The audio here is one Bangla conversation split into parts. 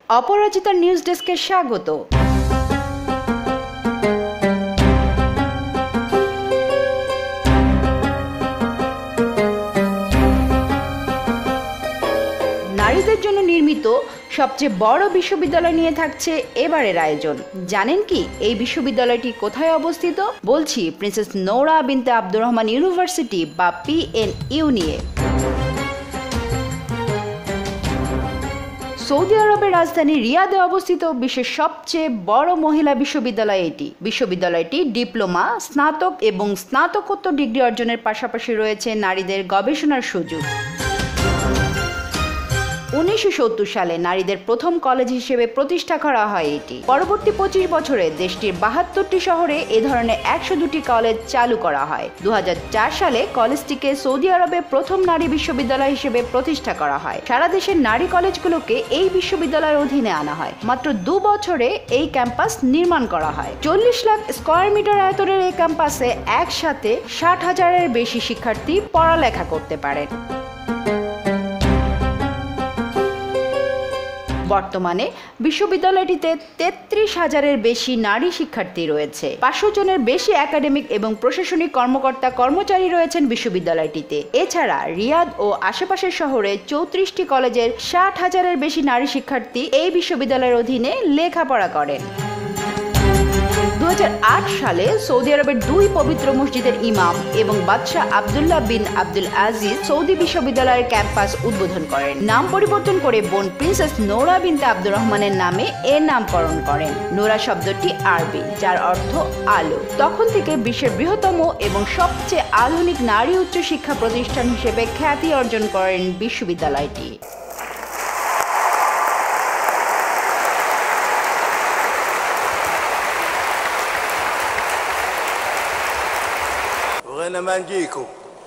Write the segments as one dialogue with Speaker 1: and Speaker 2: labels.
Speaker 1: অপরাজিতা নিউজ ডেস্কে স্বাগত। নারীদের জন্য নির্মিত সবচেয়ে বড় বিশ্ববিদ্যালয় নিয়ে থাকছে এবারের আয়োজন। জানেন কি এই বিশ্ববিদ্যালয়টি কোথায় অবস্থিত? বলছি Princess Noura bint Abdur Rahman University বা PNU নিয়ে। সৌদি আরবের রাজধানী রিয়াদে অবস্থিত বিশ্বের সবচেয়ে বড় মহিলা বিশ্ববিদ্যালয় এটি। বিশ্ববিদ্যালয়টি ডিপ্লোমা, স্নাতক এবং স্নাতকোত্তর ডিগ্রি অর্জনের পাশাপাশি রয়েছে নারীদের গবেষণার সুযোগ। 1970 সালে নারীদের প্রথম কলেজ হিসেবে প্রতিষ্ঠা করা হয় এটি। পরবর্তী 25 বছরে দেশটির 72টি শহরে এ ধরনের 102টি কলেজ চালু করা হয়। 2004 সালে কলেজটিকে সৌদি আরবে প্রথম নারী বিশ্ববিদ্যালয় হিসেবে প্রতিষ্ঠা করা হয়। সারা দেশের নারী কলেজগুলোকে এই বিশ্ববিদ্যালয়ের অধীনে আনা হয়। মাত্র 2 বছরে এই ক্যাম্পাস নির্মাণ করা হয়। 40 লাখ স্কয়ার মিটার আয়তনের এই ক্যাম্পাসে একসাথে 60,000-এর বেশি শিক্ষার্থী পড়ালেখা করতে পারেন। বর্তমানে বিশ্ববিদ্যালয়টিতে 33,000-এর বেশি নারী শিক্ষার্থী রয়েছে। 500 জনের বেশি একাডেমিক এবং প্রশাসনিক কর্মচারী রয়েছেন বিশ্ববিদ্যালয়টিতে। এছাড়া রিয়াদ ও আশেপাশের শহরে 34টি কলেজের 60,000-এর বেশি নারী শিক্ষার্থী এই বিশ্ববিদ্যালয়ের অধীনে লেখাপড়া করেন। 2008 সালে সৌদি আরবের 2 পবিত্র মসজিদের ইমাম এবং বাদশাহ Abdullah bin Abdul Aziz Saudi বিশ্ববিদ্যালয়ের ক্যাম্পাস উদ্বোধন করেন। নাম পরিবর্তন করে বোন প্রিন্সেস নৌরা বিনতে আব্দুর রহমানের নামে এর নামকরণ করেন। নৌরা শব্দটি আরবি, যার অর্থ আলো। তখন থেকে বিশ্বের বৃহত্তম এবং সবচেয়ে আধুনিক নারী উচ্চ শিক্ষা প্রতিষ্ঠান হিসেবে খ্যাতি অর্জন করেন বিশ্ববিদ্যালয়টি।
Speaker 2: أنا ما نجيكم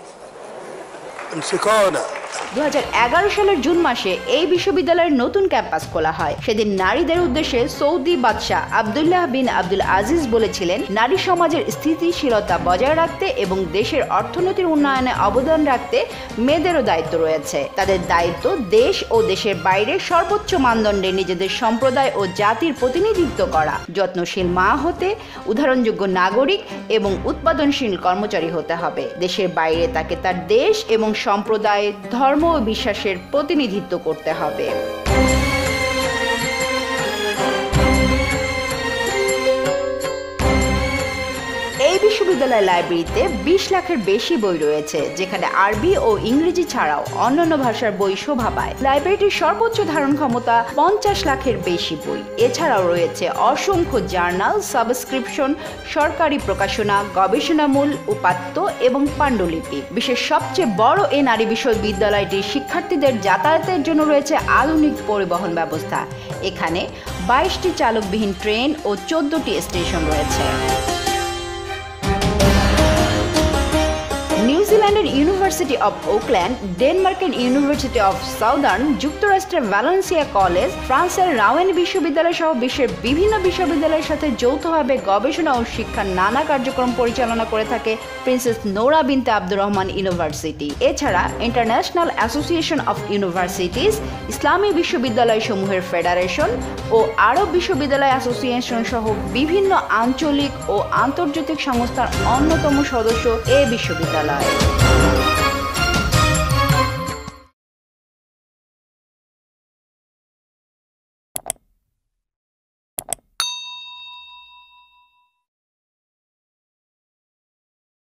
Speaker 2: امسكونا।
Speaker 1: 2011 সালের জুন মাসে এই বিশ্ববিদ্যালয়ের নতুন ক্যাম্পাস খোলা হয়। সেদিন নারীদের উদ্দেশ্যে সৌদি বাদশাহ আবদুল্লাহ বিন আব্দুল আজিজ বলেছিলেন, নারী সমাজের স্থিতিশীলতা বজায় রাখতে এবং দেশের অর্থনৈতিক উন্নয়নে অবদান রাখতে মেয়েদেরও দায়িত্ব রয়েছে। তাদের দায়িত্ব দেশ ও দেশের বাইরে সর্বোচ্চ মানদণ্ডে নিজেদের সম্প্রদায় ও জাতির প্রতিনিধিত্ব করা, যত্নশীল মা হতে, উদাহরণযোগ্য নাগরিক এবং উৎপাদনশীল কর্মচারী হতে হবে। দেশের বাইরে তাকে তার দেশ এবং সম্প্রদায়, ধর্ম ও বিশ্বাসের প্রতিনিধিত্ব করতে হবে। এই বিশ্ববিদ্যালয়ের লাইব্রেরিতে 20 লাখের বেশি বই রয়েছে, যেখানে আরবি ও ইংরেজি ছাড়াও অন্যান্য ভাষার বই শোভা পায়। লাইব্রেরিটির সর্বোচ্চ ধারণ ক্ষমতা 50 লাখের বেশি বই। এছাড়াও রয়েছে অসংখ্য জার্নাল, সাবস্ক্রিপশন, সরকারি প্রকাশনা, গবেষণামূল উপাত্ত এবং পাণ্ডুলিপি। বিশ্বের সবচেয়ে বড় এই নারী বিশ্ববিদ্যালয়টির শিক্ষার্থীদের যাতায়াতের জন্য রয়েছে আধুনিক পরিবহন ব্যবস্থা। এখানে 22টি চালকবিহীন ট্রেন ও 14টি স্টেশন রয়েছে। নিউজিল্যান্ডের ইউনিভার্সিটি অফ ওকল্যান্ড, ডেনমার্কের ইউনিভার্সিটি অফ সাউদার্ন, যুক্তরাষ্ট্রের ভ্যালেন্সিয়া কলেজ, ফ্রান্সের রাওয়েন বিশ্ববিদ্যালয় সহ বিশ্বের বিভিন্ন বিশ্ববিদ্যালয়ের সাথে যৌথভাবে গবেষণা ও শিক্ষার নানা কার্যক্রম পরিচালনা করে থাকে Princess Noura bint Abdur Rahman University. এছাড়া ইন্টারন্যাশনাল অ্যাসোসিয়েশন অফ ইউনিভার্সিটিজ, ইসলামী বিশ্ববিদ্যালয় সমূহের ফেডারেশন ও আরব বিশ্ববিদ্যালয় অ্যাসোসিয়েশন সহ বিভিন্ন আঞ্চলিক ও আন্তর্জাতিক সংস্থার অন্যতম সদস্য এ বিশ্ববিদ্যালয়।